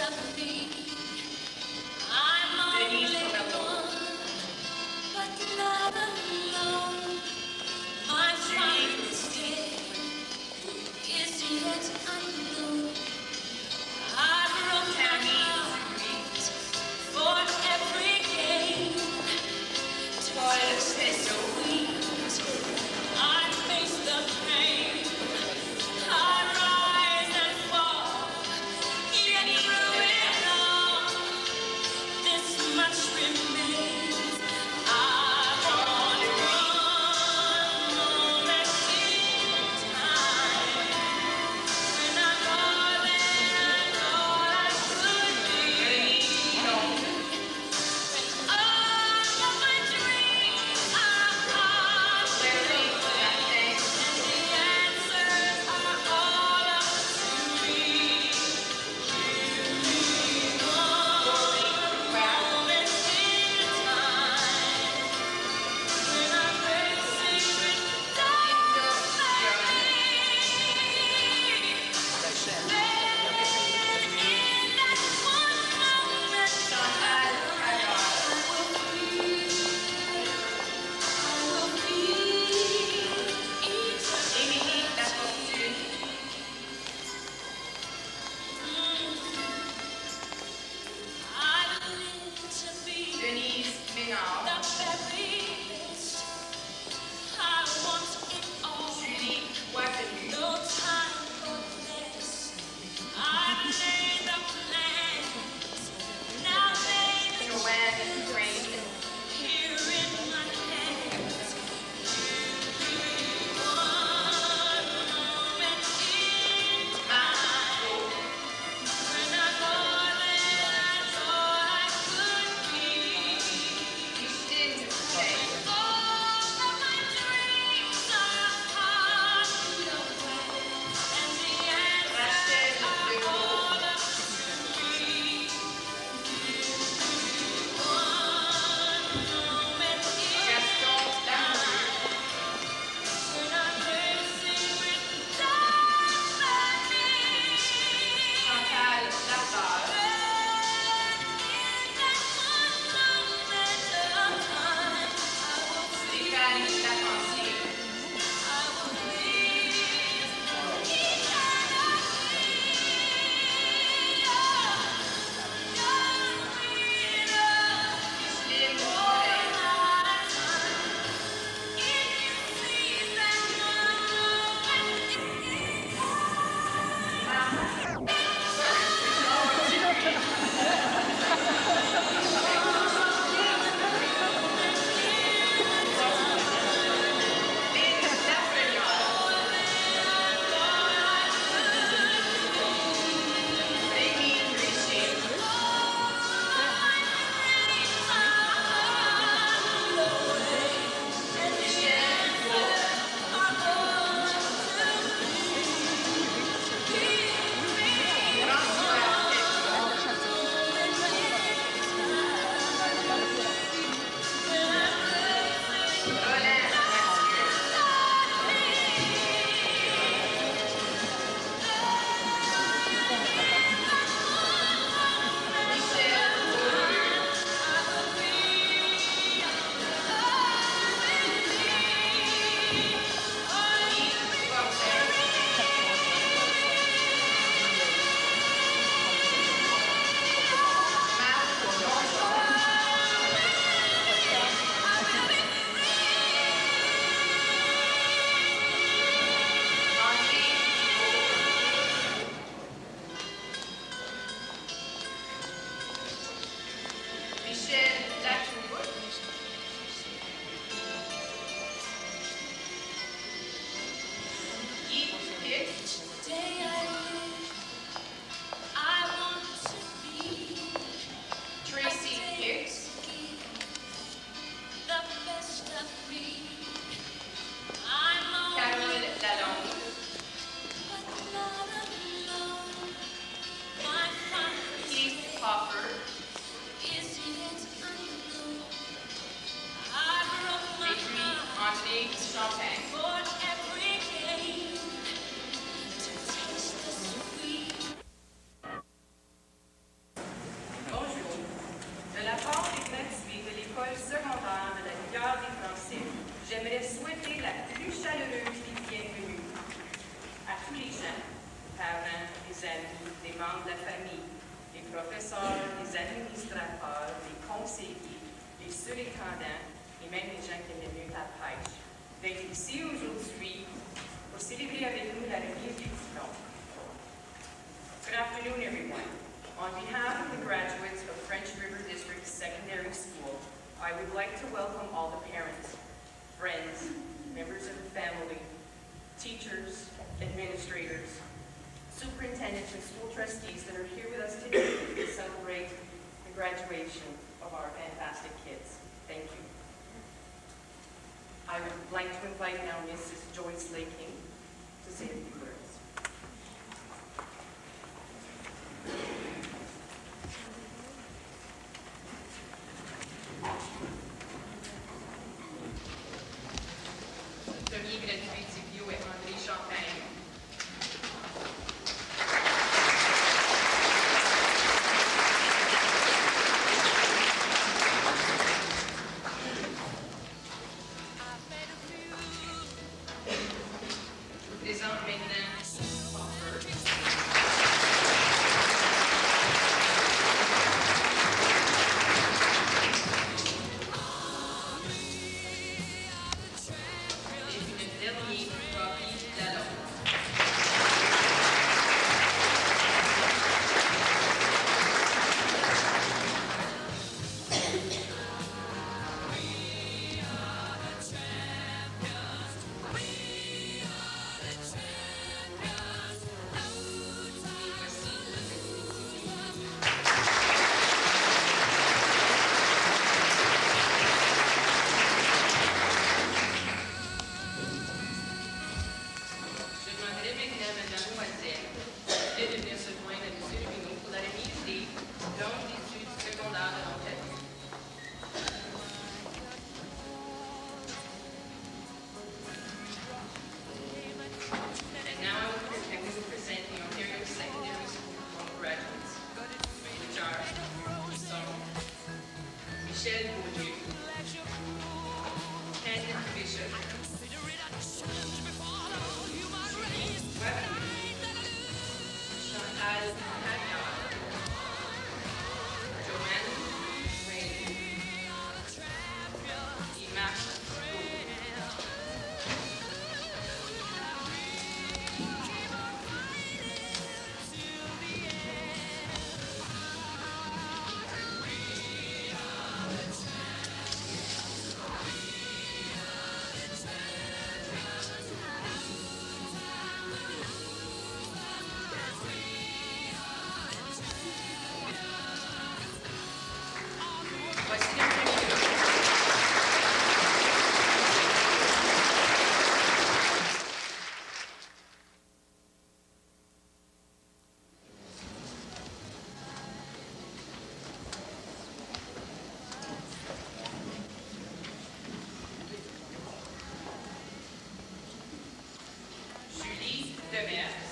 of me. I'm only one, but not alone. My finest day is yet unknown. I broke my heart for every game. Toilets is so weak. I face the pain. I rise and fall. Yet through it all. trustees that are here with us today to celebrate the graduation of our fantastic kids. Thank you. I would like to invite now Mrs. Joyce Laking to say a few words. Premier gratuit du bio et André Champagne. Je vous présente maintenant Hopper. Et puis le dernier, Robbie Lalonde. Je demanderai maintenant à mademoiselle de venir se joindre à M. Rubino pour la remise des dons d'études secondaires de l'Ontario. And now I will present the Ontario Secondary School Diploma graduates, which are Michelle Beaulieu, Ken Bishop, Chantal Hagnard, Joanne Rainey, et Marc Gault. Voici le premier groupe. Julie Demers,